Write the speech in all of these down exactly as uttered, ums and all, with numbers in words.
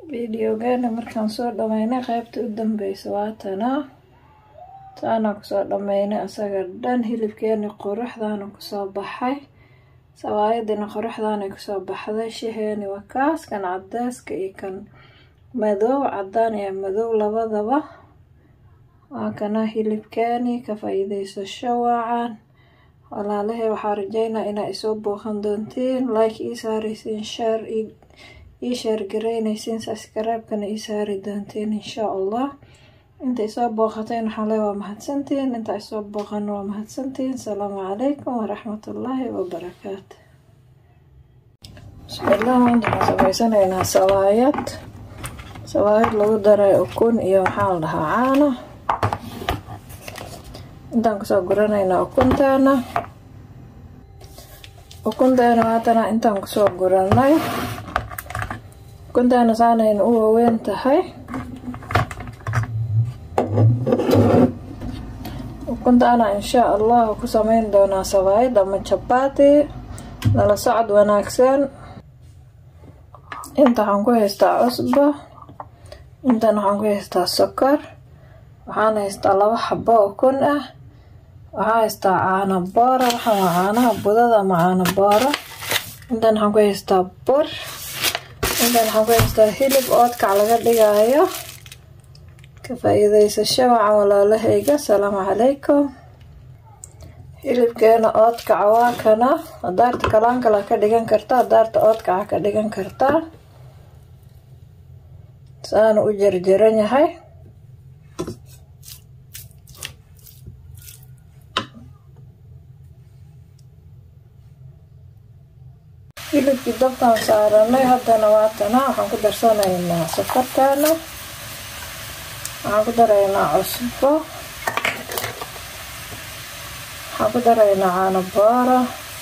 فيديوغانا markaan soo dhameynay qaybta u dambeysay waatana taana ku soo dhameynay asaga dhan hilibkeena quruxdaana ku soo baxay sawaayadina quruxdaana ku soo baxday shaheeni waa kaas kan cadayska iyo kan madow cadaan iyo madow labadaba waa kana hilibkeeni ka faa'iideysasho wacan walaalahay waxaan rajeynaa inay soo booqan doontiin like ii saaraysiin share ii share gareynaysiin subscribe-kana ii saari doontiin insha Allah inta soo booqateen waxaan leeyahay waa mahadsantiin inta soo booqan waa mahadsantiin salaamu calaykum wa rahmatullaahi wa barakaatuh bismillaah waxaan samaysanaa sawaayad sawaayad lagu daray ukun iyo waxaan la dhahaa caano intaan kusoo guranaynaa ukuntaana ukuntaana waatana intaan kusoo guranay ukuntaana saanayn u waaweyn tahay ukuntaana insha Allah ku samayn doonaa sawaayad ama chapati nala socod wanaagsan inta waxaan ku haystaa cusbo intaan waxaan ku haystaa sokor waxaan haystaa laba xabo ukun ah waxaan haystaa caano boora waxaan waa caanaha budada ama caano boora intaan waxaan ku haystaa bur intaan waxaan ku haystaa hilib oodkac laga dhigayo ka faa'iideysasho wacan walaalahayga salaamu calaykum hilibkeena oodkac waa kana hadaarta kalaan kala ka dhigan kartaa hadaarta oodkaca ka dhigan kartaa saana u jarjaran yahay hilibkii dabkaan saaranay haddana waatana waxaan ku darsanaynaa sokortaana waxaan ku daraynaa cusbo waxaan ku daraynaa caano boora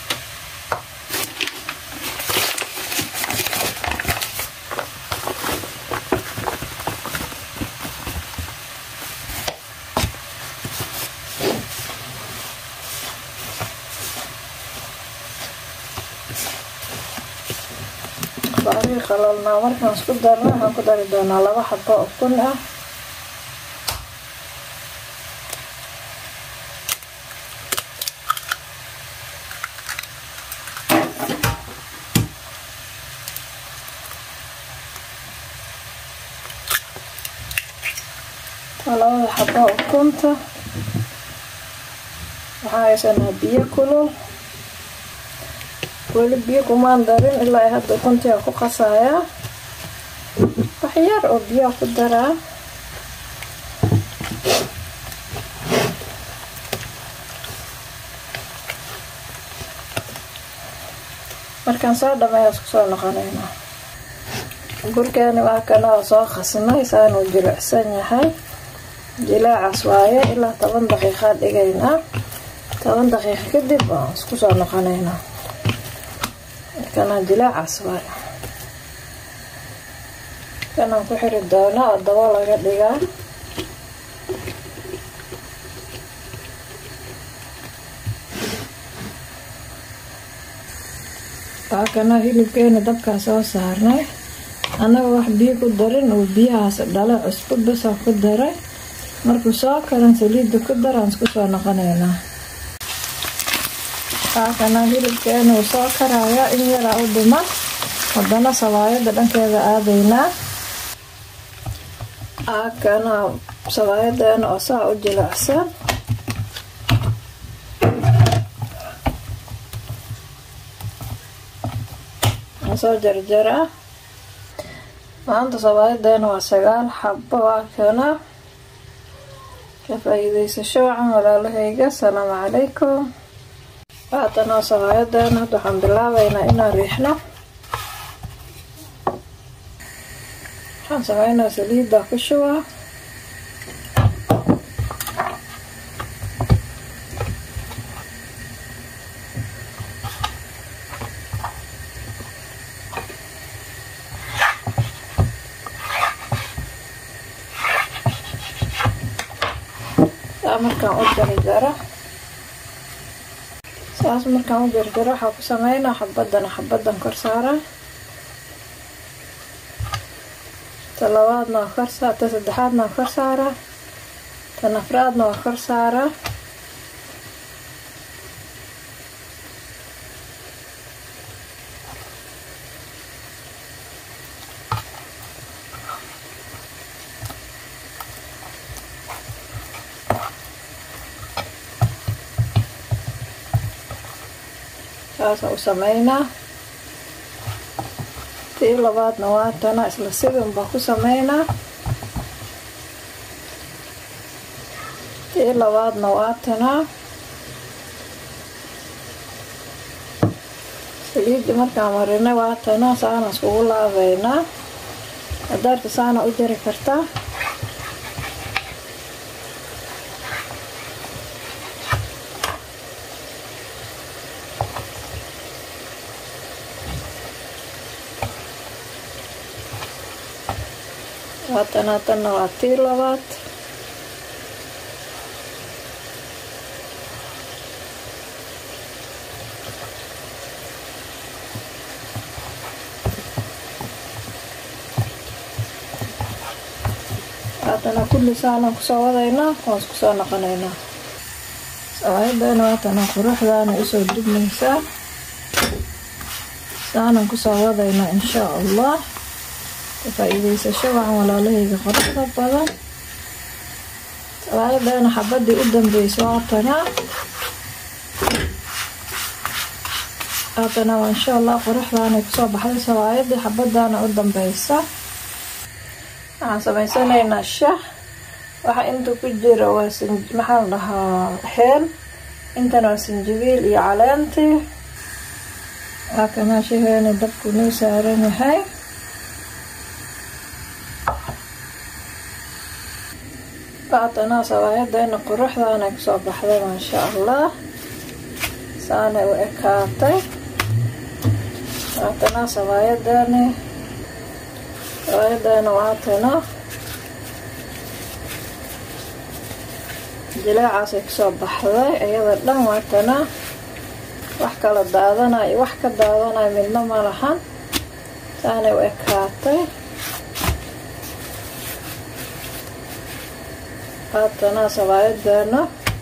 baari qalalnaa markaan isku darno waxaan ku dari doonaa laba xabo ukun ah labada xabo ukunta waxaan haysanaa biyo kulul weli biyo kumaan darin ilaa hadda ukunta ku qasayaa wax yar oo biyo ku daraa markaan soo dhameeyo isku soo noqonaynaa burkeeni waa kana soo qasnay saan uu jilicsan yahay jilaacaas waaye ilaa toban daqiiqo dhigaynaa toban daqiiqo kadib waan isku soo noqonaynaa kana jilaacaas waaye kanaan ku xiri doonaa oo dabo laga dhigaa waa kana hilibkeena dabkaa soo saarnay annaga wax biyo ku darin oo biyahaas dhala cusbo basa ku daray markuu soo karan saliidda ku daraan isku soo noqonaynaa waa kana hilibkeena uu soo karaya in yaraa u dhiman haddana sawaayadda dhankeeda aadaynaa waa kana sawaayadeena oo saa u jilicsan waan soo jarjaraa maanta sawaayadeena waa sagaal xabo waa kana ka faa'iideysasho wacan walaalahayga salaamu calaykum waatana sawaayadeena hadda waxaan bilaabaynaa inaan riixno waxaan sameynaa saliidda ku shubaa markaan u jarjaro saas markaan u jarjaro waxaa ku sameynaa xabadana xabadan kor saaraa talabaadna waa kor saara, ta saddexaadna waa kor saara, tan afraadna waa kor saara. saasa u sameynaa. tii labaadna waa tana, isla sidin baa ku sameynaa. tii labaadna waa tana. saliidda markaan marinay waa tana, saana iskugu laabeynaa. hadaarta saana u jari kartaa. waatana tanna waa tii labaad. waatana kulli saanaan kusoo wadaynaa, waan isku soo noqonaynaa. sawaayadana waatana quruxdaana usoo dubmaysaa. saanaan kusoo wadaynaa insha allah. faa'iidaysasho waxaan walaalahayga quruxda badan. sawaayadana xabadii u dambaysa waatana. waatana waa insha allah quruxdaana kusoo baxday sawaayadii xabadana u dambaysa. waxaan samaysanaynaa shaah. waxa inta ku jira waa maxaa la dhahaa heel. intana waa sinjibiil iyo caleentii. waa kana shaheena dabku noo saaran yahay. waatana sawaayadana quruxdaana kusoo baxday maasha allah. saana u ekaatay. waatana sawaayadani sawaayadana waatana jileecaasay kusoo baxday iyada dhan. waatana wax kala daadanayo wax ka daadanayo midna ma lahan. saana u ekaatay. waatana sawaayadana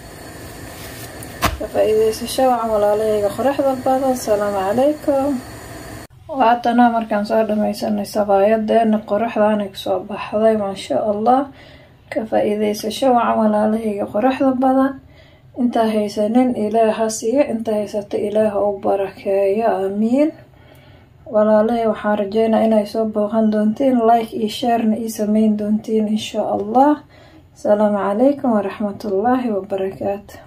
ka faa'iidaysasho waxaan walaalahayga quruxda badan. asalaamu calaykum. waatana markaan soo dhamaysanay sawaayadana quruxdaana kusoo baxday maasha allah. ka faa'iidaysasho waxaan walaalahayga quruxda badan. intaa haysanin ilaah ha siiyo, intaa haysata ilaah u barakeeyo, aamiin. walaalahay waxaan rajeynaa inay soo booqan doontiin, like iyo sharena ii sameyn doontiin insha allah. السلام عليكم ورحمة الله وبركاته.